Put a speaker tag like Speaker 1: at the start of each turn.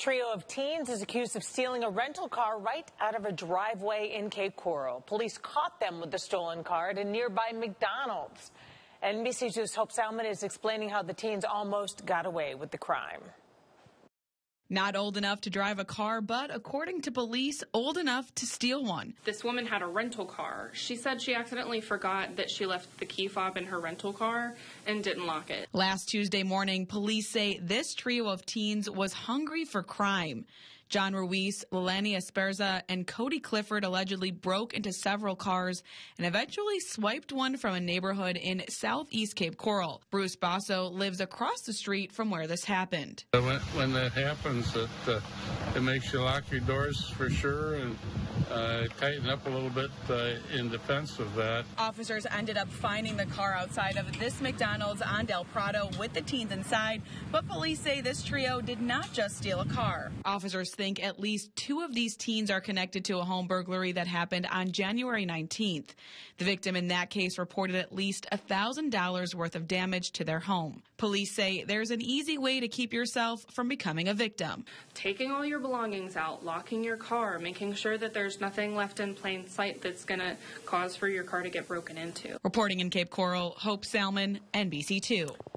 Speaker 1: trio of teens is accused of stealing a rental car right out of a driveway in Cape Coral. Police caught them with the stolen car at a nearby McDonald's. NBC 2's Hope Salmon is explaining how the teens almost got away with the crime.
Speaker 2: Not old enough to drive a car, but according to police, old enough to steal one.
Speaker 3: This woman had a rental car. She said she accidentally forgot that she left the key fob in her rental car and didn't lock it.
Speaker 2: Last Tuesday morning, police say this trio of teens was hungry for crime. John Ruiz, Lelani Esperza, and Cody Clifford allegedly broke into several cars and eventually swiped one from a neighborhood in southeast Cape Coral. Bruce Basso lives across the street from where this happened.
Speaker 4: When that happens, it makes you lock your doors for sure and tighten up a little bit in defense of that.
Speaker 2: Officers ended up finding the car outside of this McDonald's on Del Prado with the teens inside, but police say this trio did not just steal a car. Officers think at least 2 of these teens are connected to a home burglary that happened on January 19th. The victim in that case reported at least $1,000 worth of damage to their home. Police say there's an easy way to keep yourself from becoming a victim.
Speaker 3: Taking all your belongings out, locking your car, making sure that there's nothing left in plain sight that's going to cause for your car to get broken into.
Speaker 2: Reporting in Cape Coral, Hope Salmon, NBC 2.